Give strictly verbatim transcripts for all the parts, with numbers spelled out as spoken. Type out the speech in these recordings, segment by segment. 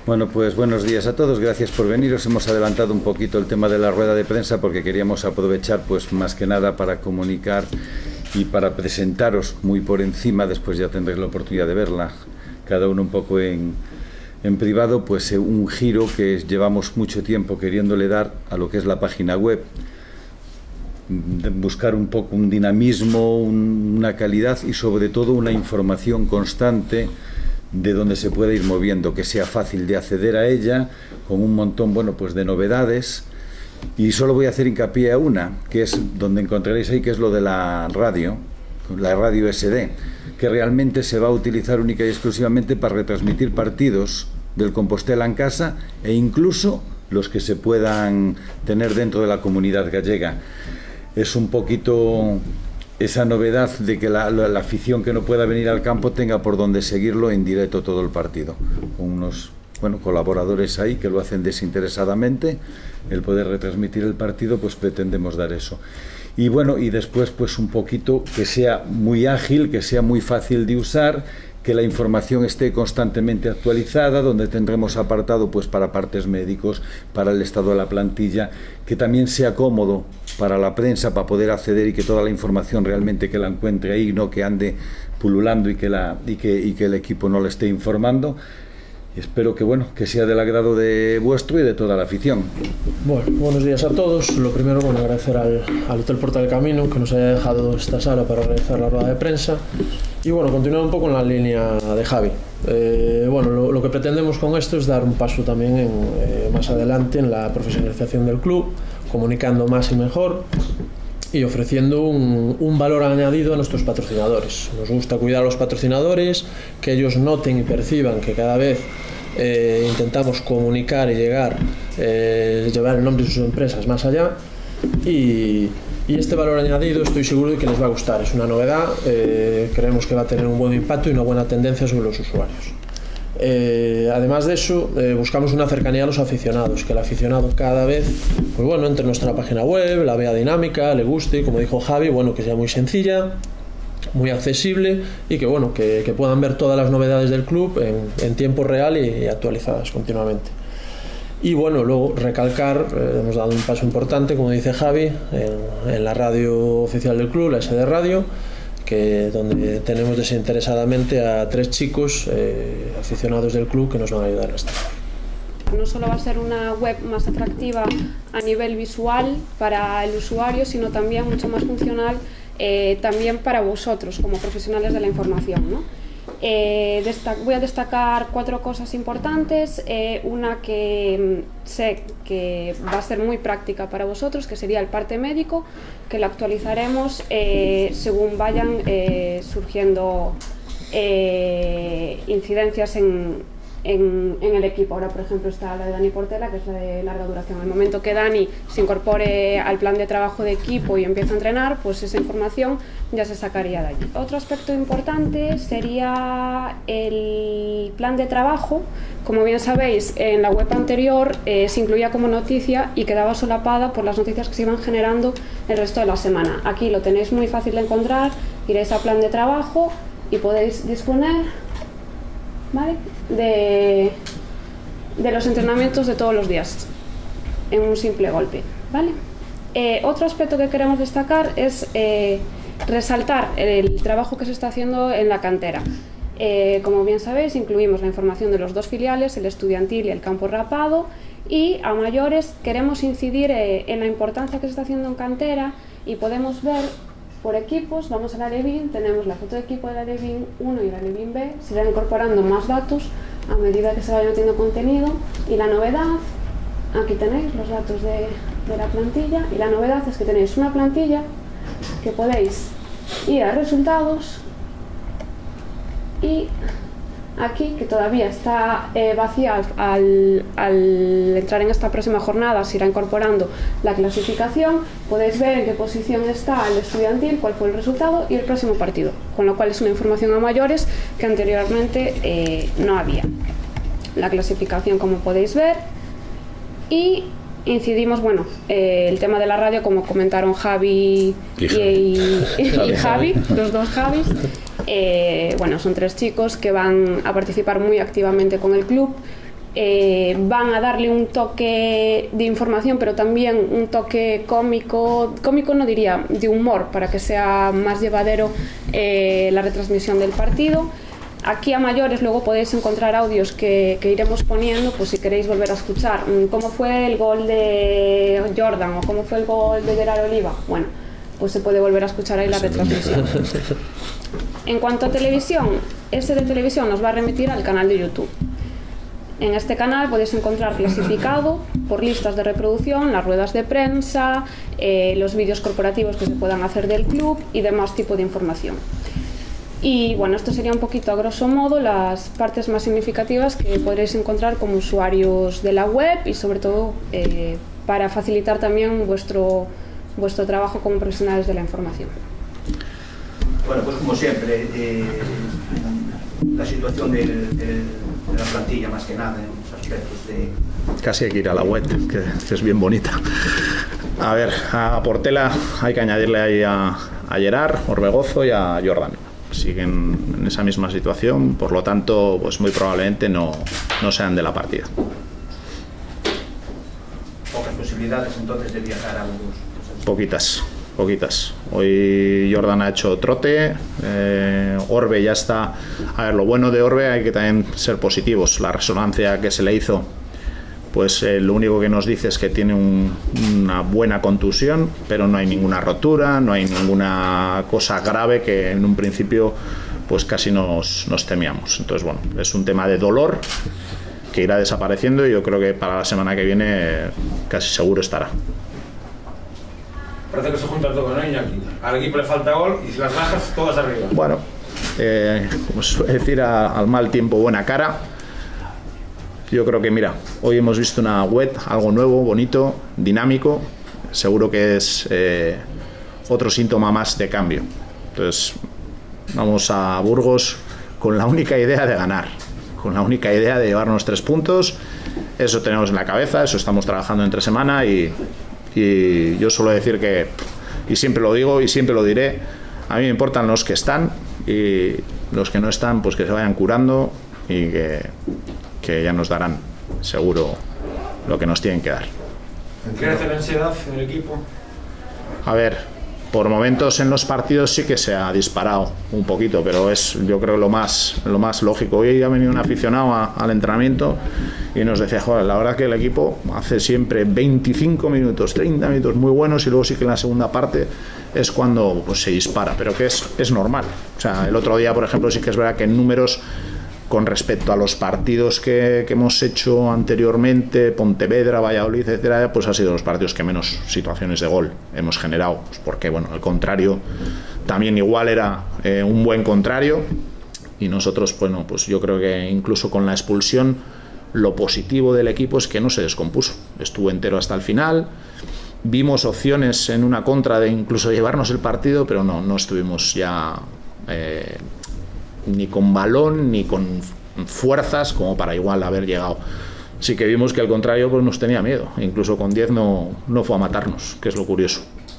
Bueno, pues buenos días a todos, gracias por venir. Os hemos adelantado un poquito el tema de la rueda de prensa porque queríamos aprovechar, pues más que nada, para comunicar y para presentaros muy por encima, después ya tendréis la oportunidad de verla, cada uno un poco en, en privado, pues eh, un giro que llevamos mucho tiempo queriéndole dar a lo que es la página web, de buscar un poco un dinamismo, un, una calidad y sobre todo una información constante de donde se puede ir moviendo, que sea fácil de acceder a ella, con un montón, bueno, pues de novedades. Y solo voy a hacer hincapié a una, que es donde encontraréis ahí, que es lo de la radio, la radio ese de, que realmente se va a utilizar única y exclusivamente para retransmitir partidos del Compostela en casa e incluso los que se puedan tener dentro de la comunidad gallega. Es un poquito esa novedad de que la, la, la afición que no pueda venir al campo tenga por donde seguirlo en directo todo el partido, con unos bueno, colaboradores ahí que lo hacen desinteresadamente. El poder retransmitir el partido, pues pretendemos dar eso. Y bueno, y después pues un poquito que sea muy ágil, que sea muy fácil de usar, que la información esté constantemente actualizada, donde tendremos apartado pues para partes médicos, para el estado de la plantilla, que también sea cómodo para la prensa, para poder acceder y que toda la información realmente que la encuentre ahí, no que ande pululando y que, la, y que, y que el equipo no le esté informando. Y espero que, bueno, que sea del agrado de vuestro y de toda la afición. Bueno, buenos días a todos. Lo primero, bueno, agradecer al, al Hotel Porta del Camino que nos haya dejado esta sala para realizar la rueda de prensa. Y bueno, continuar un poco en la línea de Javi. Eh, bueno, lo, lo que pretendemos con esto es dar un paso también en, eh, más adelante en la profesionalización del club, comunicando más y mejor y ofreciendo un, un valor añadido a nuestros patrocinadores. Nos gusta cuidar a los patrocinadores, que ellos noten y perciban que cada vez eh, intentamos comunicar y llegar, eh, llevar el nombre de sus empresas más allá. Y, y este valor añadido estoy seguro de que les va a gustar. Es una novedad, eh, creemos que va a tener un buen impacto y una buena tendencia sobre los usuarios. Eh, además de eso, eh, buscamos una cercanía a los aficionados, que el aficionado cada vez, pues bueno, entre en nuestra página web, la vea dinámica, le guste, como dijo Javi, bueno, que sea muy sencilla, muy accesible y que bueno, que, que puedan ver todas las novedades del club en, en tiempo real y, y actualizadas continuamente. Y bueno, luego recalcar, eh, hemos dado un paso importante, como dice Javi, en, en la radio oficial del club, la S D Radio, que donde tenemos desinteresadamente a tres chicos eh, aficionados del club que nos van a ayudar a esto. No solo va a ser una web más atractiva a nivel visual para el usuario, sino también mucho más funcional eh, también para vosotros como profesionales de la información, ¿no? Eh, voy a destacar cuatro cosas importantes, eh, una que sé que va a ser muy práctica para vosotros, que sería el parte médico, que lo actualizaremos eh, según vayan eh, surgiendo eh, incidencias en, en, en el equipo. Ahora, por ejemplo, está la de Dani Portela, que es la de larga duración. En el momento que Dani se incorpore al plan de trabajo de equipo y empiece a entrenar, pues esa información ya se sacaría de allí. Otro aspecto importante sería el plan de trabajo. Como bien sabéis, en la web anterior eh, se incluía como noticia y quedaba solapada por las noticias que se iban generando el resto de la semana. Aquí lo tenéis muy fácil de encontrar, iréis a plan de trabajo y podéis disponer, ¿vale?, de, de los entrenamientos de todos los días en un simple golpe, ¿vale? Eh, otro aspecto que queremos destacar es eh, resaltar el trabajo que se está haciendo en la cantera. Eh, como bien sabéis, incluimos la información de los dos filiales, el estudiantil y el campo rapado, y a mayores queremos incidir eh, en la importancia que se está haciendo en cantera y podemos ver por equipos. Vamos a la Levin, tenemos la foto de equipo de la Levin uno y la Levin B, se irán incorporando más datos a medida que se vaya metiendo contenido. Y la novedad, aquí tenéis los datos de, de la plantilla, y la novedad es que tenéis una plantilla que podéis ir a resultados y aquí, que todavía está eh, vacía al, al entrar en esta próxima jornada, se irá incorporando la clasificación, podéis ver en qué posición está el estudiantil, cuál fue el resultado y el próximo partido, con lo cual es una información a mayores que anteriormente eh, no había. La clasificación, como podéis ver, y incidimos, bueno, eh, el tema de la radio, como comentaron Javi y, y, y, y Javi, los dos Javis. Eh, bueno, son tres chicos que van a participar muy activamente con el club eh, van a darle un toque de información, pero también un toque cómico, cómico no diría, de humor, para que sea más llevadero eh, la retransmisión del partido. Aquí a mayores luego podéis encontrar audios que, que iremos poniendo, pues si queréis volver a escuchar cómo fue el gol de Jordan o cómo fue el gol de Gerard Oliva. Bueno, pues se puede volver a escuchar ahí la retransmisión. En cuanto a televisión, ese de televisión nos va a remitir al canal de YouTube. En este canal podéis encontrar clasificado por listas de reproducción las ruedas de prensa, eh, los vídeos corporativos que se puedan hacer del club y demás tipo de información. Y bueno, esto sería un poquito a grosso modo las partes más significativas que podréis encontrar como usuarios de la web y sobre todo eh, para facilitar también vuestro, vuestro trabajo como profesionales de la información. Bueno, pues como siempre, eh, la situación del, del, de la plantilla más que nada en los aspectos de... Casi hay que ir a la web, que, que es bien bonita. A ver, a Portela hay que añadirle ahí a, a Gerard, Orbegozo y a Jordan. Siguen en esa misma situación, por lo tanto, pues muy probablemente no, no sean de la partida. Pocas posibilidades entonces de viajar a los... Poquitas, poquitas. Hoy Jordan ha hecho trote, eh, Orbe ya está... A ver, lo bueno de Orbe hay que también ser positivos. La resonancia que se le hizo, pues eh, lo único que nos dice es que tiene un, una buena contusión, pero no hay ninguna rotura, no hay ninguna cosa grave que en un principio pues casi nos, nos temíamos. Entonces, bueno, es un tema de dolor que irá desapareciendo y yo creo que para la semana que viene eh, casi seguro estará. Parece que se junta todo, ¿no, Iñaki? Al equipo le falta gol y si las bajas, todas arriba. Bueno, eh, como suele decir, a, al mal tiempo buena cara. Yo creo que, mira, hoy hemos visto una web, algo nuevo, bonito, dinámico. Seguro que es eh, otro síntoma más de cambio. Entonces, vamos a Burgos con la única idea de ganar, con la única idea de llevarnos tres puntos. Eso tenemos en la cabeza, eso estamos trabajando entre semana y, y yo suelo decir que, y siempre lo digo y siempre lo diré, a mí me importan los que están y los que no están, pues que se vayan curando y que... que ya nos darán seguro lo que nos tienen que dar. ¿Crece la ansiedad en el equipo? A ver, por momentos en los partidos sí que se ha disparado un poquito, pero es yo creo lo más, lo más lógico. Hoy ha venido un aficionado a, al entrenamiento y nos decía, joder, la verdad que el equipo hace siempre veinticinco minutos, treinta minutos muy buenos y luego sí que en la segunda parte es cuando pues, se dispara, pero que es, es normal. O sea, el otro día, por ejemplo, sí que es verdad que en números con respecto a los partidos que, que hemos hecho anteriormente, Pontevedra, Valladolid, etcétera, pues ha sido los partidos que menos situaciones de gol hemos generado, pues porque bueno, al contrario, también igual era eh, un buen contrario y nosotros, bueno, pues yo creo que incluso con la expulsión, lo positivo del equipo es que no se descompuso, estuvo entero hasta el final, vimos opciones en una contra de incluso llevarnos el partido, pero no, no estuvimos ya... Eh, ni con balón ni con fuerzas como para igual haber llegado. Sí que vimos que al contrario pues nos tenía miedo, incluso con diez no, no fue a matarnos, que es lo curioso.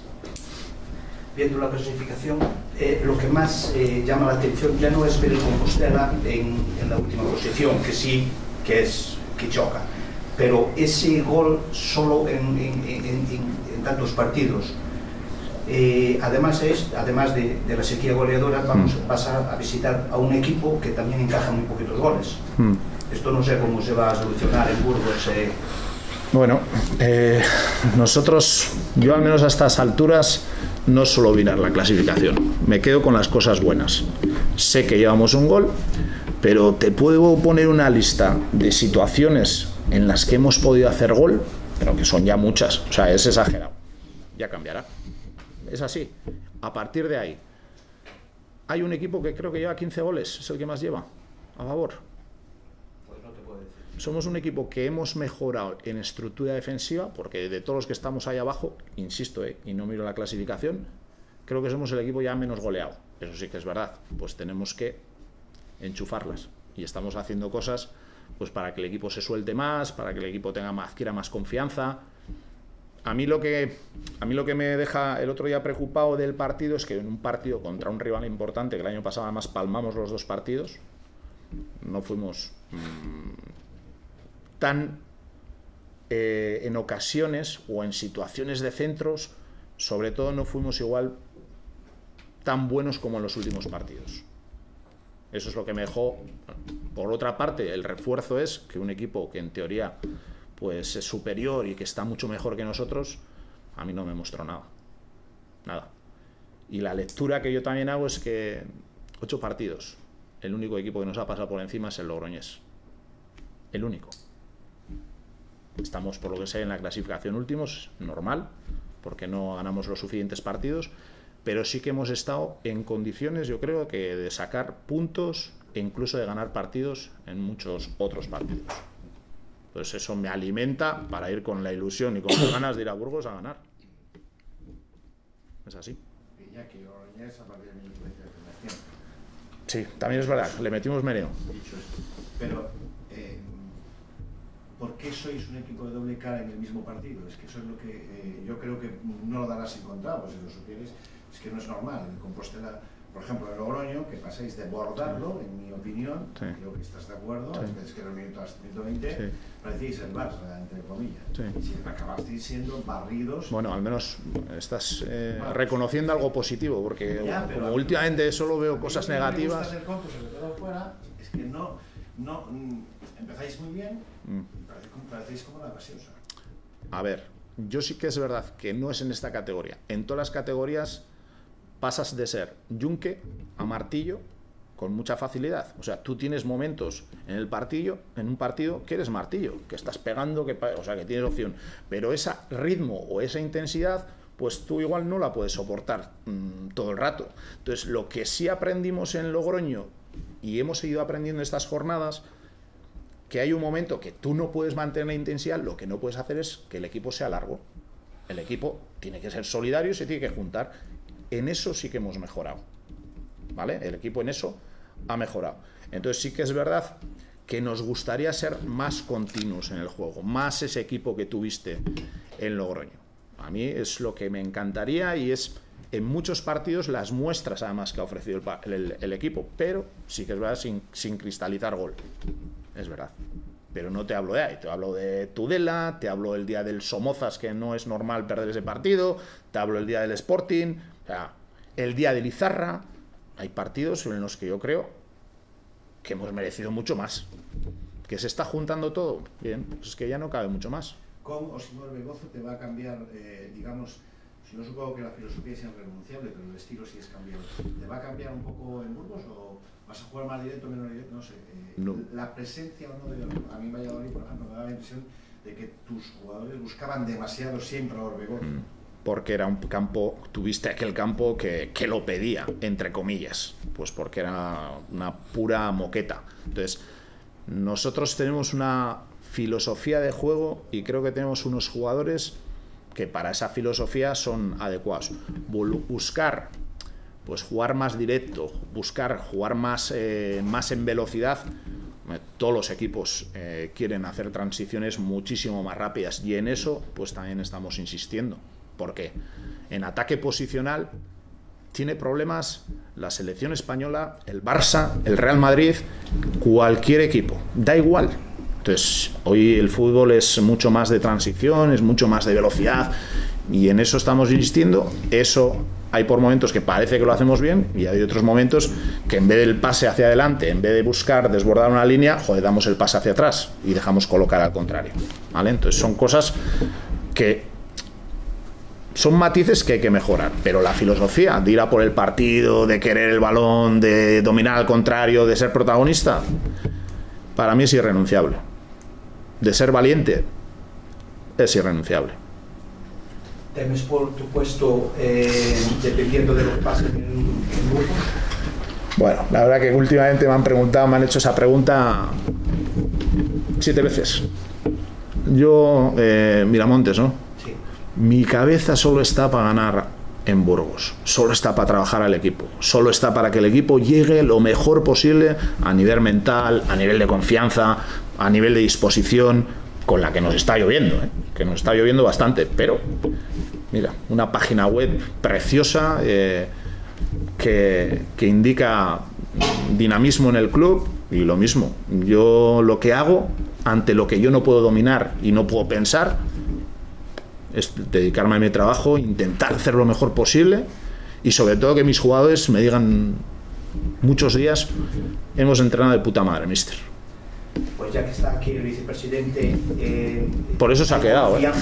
Viendo la clasificación, eh, lo que más eh, llama la atención ya no es ver el Compostela en, en la última posición, que sí, que es que choca, pero ese gol solo en, en, en, en, en tantos partidos. Eh, además es, además de, de la sequía goleadora, vamos mm. vas a, a visitar a un equipo que también encaja muy poquitos goles. Mm. Esto no sé cómo se va a solucionar en Burgos. Eh. Bueno, eh, nosotros, yo al menos a estas alturas no suelo mirar la clasificación. Me quedo con las cosas buenas. Sé que llevamos un gol, pero te puedo poner una lista de situaciones en las que hemos podido hacer gol, pero que son ya muchas. O sea, es exagerado. Ya cambiará. Es así. A partir de ahí, hay un equipo que creo que lleva quince goles, es el que más lleva a favor. Pues no te puedo decir. Somos un equipo que hemos mejorado en estructura defensiva, porque de todos los que estamos ahí abajo, insisto, eh, y no miro la clasificación, creo que somos el equipo ya menos goleado. Eso sí que es verdad. Pues tenemos que enchufarlas y estamos haciendo cosas pues para que el equipo se suelte más, para que el equipo tenga más, adquiera más confianza. A mí lo que a mí lo que me deja el otro día preocupado del partido es que en un partido contra un rival importante, que el año pasado además palmamos los dos partidos, no fuimos mmm, tan eh, en ocasiones o en situaciones de centros, sobre todo no fuimos igual tan buenos como en los últimos partidos. Eso es lo que me dejó. Por otra parte, el refuerzo es que un equipo que en teoría pues es superior y que está mucho mejor que nosotros, a mí no me mostró nada. Nada. Y la lectura que yo también hago es que ocho partidos, el único equipo que nos ha pasado por encima es el Logroñés. El único. Estamos, por lo que sé, en la clasificación últimos, normal, porque no ganamos los suficientes partidos, pero sí que hemos estado en condiciones, yo creo, que de sacar puntos e incluso de ganar partidos en muchos otros partidos. Pues eso me alimenta para ir con la ilusión y con las ganas de ir a Burgos a ganar. Es así. Iñaki, Logroñés a partir de mi influencia de generación. Sí, también es verdad, le metimos meneo. Dicho esto. Pero, eh, ¿por qué sois un equipo de doble cara en el mismo partido? Es que eso es lo que eh, yo creo que no lo darás encontrado, pues si lo supieres, es que no es normal. En Compostela, por ejemplo, en Logroño, que pasáis de bordarlo, sí. En mi opinión, sí. Creo que estás de acuerdo, sí. Es que era el minuto hasta ciento veinte, sí. Parecíais el Barça, entre comillas. Sí. Y si acabasteis siendo barridos... Bueno, al menos estás eh, bueno, reconociendo algo positivo, porque ya, como últimamente solo veo cosas negativas... Me gusta ser compu, sobre todo fuera, es que no... no mm, empezáis muy bien, mm. parecéis, parecéis como la gaseosa. A ver, yo sí que es verdad que no es en esta categoría. En todas las categorías pasas de ser yunque a martillo con mucha facilidad. O sea, tú tienes momentos en el partido, en un partido que eres martillo, que estás pegando, que, o sea, que tienes opción. Pero ese ritmo o esa intensidad, pues tú igual no la puedes soportar mmm, todo el rato. Entonces, lo que sí aprendimos en Logroño y hemos seguido aprendiendo estas jornadas, que hay un momento que tú no puedes mantener la intensidad, lo que no puedes hacer es que el equipo sea largo. El equipo tiene que ser solidario y se tiene que juntar. En eso sí que hemos mejorado, ¿vale? El equipo en eso ha mejorado. Entonces sí que es verdad que nos gustaría ser más continuos en el juego, más ese equipo que tuviste en Logroño. A mí es lo que me encantaría y es en muchos partidos las muestras además que ha ofrecido el, el, el equipo, pero sí que es verdad sin, sin cristalizar gol, es verdad. Pero no te hablo de ahí, te hablo de Tudela, te hablo el día del Somozas, que no es normal perder ese partido, te hablo el día del Sporting, o sea, el día de Lizarra. Hay partidos en los que yo creo que hemos merecido mucho más. ¿Que se está juntando todo? Bien, pues es que ya no cabe mucho más. Con o sin Orbegozo te va a cambiar, eh, digamos, si no supongo que la filosofía sea irrenunciable, pero el estilo sí es cambiado. ¿Te va a cambiar un poco en Burgos o vas a jugar más directo o menos directo? No sé. Eh, no. La presencia o no de a mí Valladolid, por ejemplo, me da la impresión de que tus jugadores buscaban demasiado siempre a Orbegozo. Mm. Porque era un campo, tuviste aquel campo que, que lo pedía, entre comillas, pues porque era una pura moqueta. Entonces, nosotros tenemos una filosofía de juego y creo que tenemos unos jugadores que para esa filosofía son adecuados. Buscar, pues jugar más directo, buscar jugar más, eh, más en velocidad. Todos los equipos eh, quieren hacer transiciones muchísimo más rápidas y en eso pues también estamos insistiendo. Porque en ataque posicional tiene problemas la selección española, el Barça, el Real Madrid, cualquier equipo, da igual. Entonces, hoy el fútbol es mucho más de transición, es mucho más de velocidad y en eso estamos insistiendo. Eso hay por momentos que parece que lo hacemos bien y hay otros momentos que en vez del pase hacia adelante, en vez de buscar desbordar una línea, joder, damos el pase hacia atrás y dejamos colocar al contrario, ¿vale? Entonces son cosas que son matices que hay que mejorar, pero la filosofía de ir a por el partido, de querer el balón, de dominar al contrario, de ser protagonista, para mí es irrenunciable. De ser valiente, es irrenunciable. ¿Temes por tu puesto eh, dependiendo de lo que pase en el grupo? Bueno, la verdad que últimamente me han preguntado, me han hecho esa pregunta siete veces. Yo, eh, Miramontes, ¿no? Mi cabeza solo está para ganar en Burgos, solo está para trabajar al equipo, solo está para que el equipo llegue lo mejor posible a nivel mental, a nivel de confianza, a nivel de disposición, con la que nos está lloviendo, ¿eh? que nos está lloviendo bastante, pero mira, una página web preciosa eh, que, que indica dinamismo en el club y lo mismo, yo lo que hago ante lo que yo no puedo dominar y no puedo pensar, es dedicarme a mi trabajo, intentar hacer lo mejor posible y sobre todo que mis jugadores me digan muchos días, hemos entrenado de puta madre, mister. Pues ya que está aquí el vicepresidente... Eh, Por eso se ha quedado, ¿eh?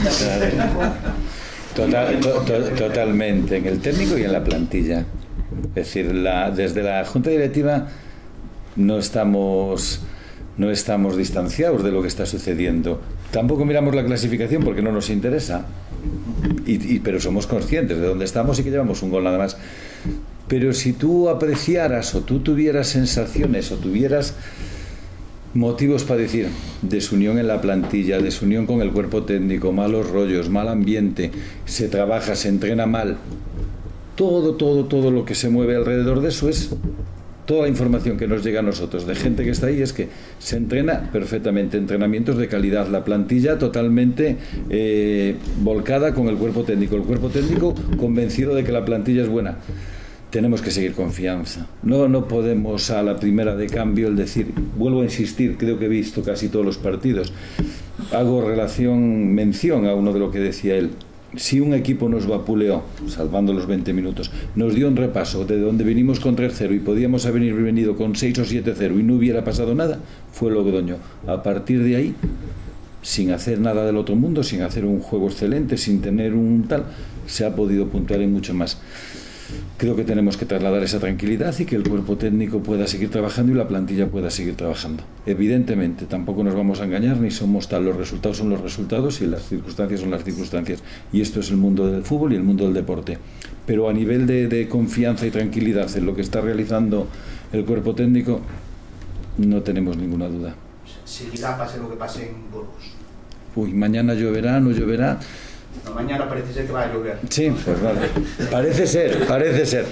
Total, to, to, totalmente, en el técnico y en la plantilla. Es decir, la, desde la Junta Directiva no estamos, no estamos distanciados de lo que está sucediendo. Tampoco miramos la clasificación porque no nos interesa, y, y, pero somos conscientes de dónde estamos y que llevamos un gol nada más. Pero si tú apreciaras o tú tuvieras sensaciones o tuvieras motivos para decir desunión en la plantilla, desunión con el cuerpo técnico, malos rollos, mal ambiente, se trabaja, se entrena mal, todo, todo, todo lo que se mueve alrededor de eso es toda la información que nos llega a nosotros de gente que está ahí, es que se entrena perfectamente, entrenamientos de calidad, la plantilla totalmente eh, volcada con el cuerpo técnico, el cuerpo técnico convencido de que la plantilla es buena. Tenemos que seguir confianza. No, no podemos a la primera de cambio el decir, vuelvo a insistir, creo que he visto casi todos los partidos. Hago relación, mención a uno de lo que decía él. Si un equipo nos vapuleó, salvando los veinte minutos, nos dio un repaso de donde venimos con tres cero y podíamos haber venido con seis o siete cero y no hubiera pasado nada, fue Logroño. A partir de ahí, sin hacer nada del otro mundo, sin hacer un juego excelente, sin tener un tal, se ha podido puntuar en mucho más. Creo que tenemos que trasladar esa tranquilidad y que el cuerpo técnico pueda seguir trabajando y la plantilla pueda seguir trabajando. Evidentemente, tampoco nos vamos a engañar ni somos tal, los resultados son los resultados y las circunstancias son las circunstancias. Y esto es el mundo del fútbol y el mundo del deporte. Pero a nivel de, de confianza y tranquilidad en lo que está realizando el cuerpo técnico, no tenemos ninguna duda. Seguirá pase lo que pase en Burgos. Uy, mañana lloverá, no lloverá. No, mañana parece ser que va a llover. Sí, pues vale. Parece ser, parece ser.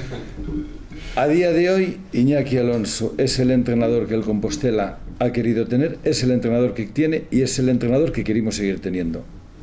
A día de hoy, Iñaki Alonso es el entrenador que el Compostela ha querido tener, es el entrenador que tiene y es el entrenador que queremos seguir teniendo.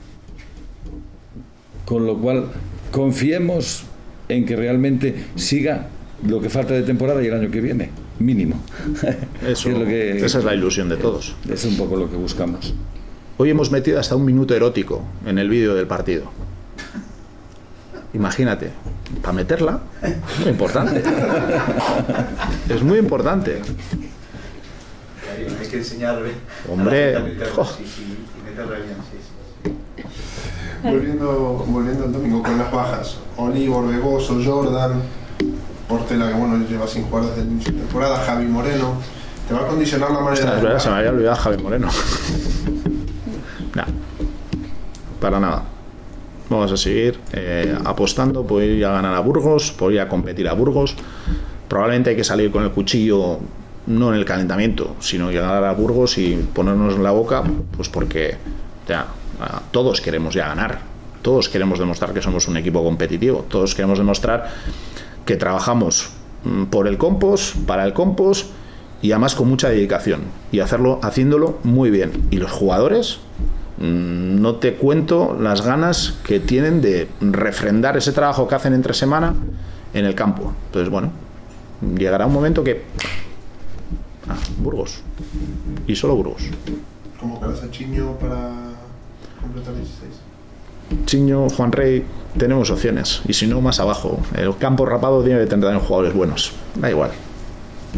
Con lo cual, confiemos en que realmente siga lo que falta de temporada y el año que viene, mínimo. Eso, es lo que, esa es la ilusión de todos. Es un poco lo que buscamos. Hoy hemos metido hasta un minuto erótico en el vídeo del partido. Imagínate, para meterla, es muy importante. Es muy importante. Hay que enseñarle. Hombre, oh. sí, sí, y meterla bien, sí, sí. Volviendo, volviendo el domingo con las bajas, Oli, Borbegoso, Jordan, Portela, que bueno, lleva sin jugar desde el inicio de temporada, Javi Moreno, te va a condicionar la manera. Ostras, de verdad, se me había olvidado Javi Moreno. No, para nada. Vamos a seguir eh, apostando por ir a ganar a Burgos, por ir a competir a Burgos. Probablemente hay que salir con el cuchillo, no en el calentamiento, sino llegar a Burgos y ponernos en la boca, pues porque ya, todos queremos ya ganar. Todos queremos demostrar que somos un equipo competitivo. Todos queremos demostrar que trabajamos por el Compos, para el Compos y además con mucha dedicación y hacerlo, haciéndolo muy bien. Y los jugadores, no te cuento las ganas que tienen de refrendar ese trabajo que hacen entre semana en el campo. Entonces, bueno, llegará un momento que... Ah, Burgos. Y solo Burgos. ¿Cómo quedas a Chiño para completar dieciséis? Chiño, Juan Rey, tenemos opciones. Y si no, más abajo. El campo rapado tiene que tener jugadores buenos. Da igual.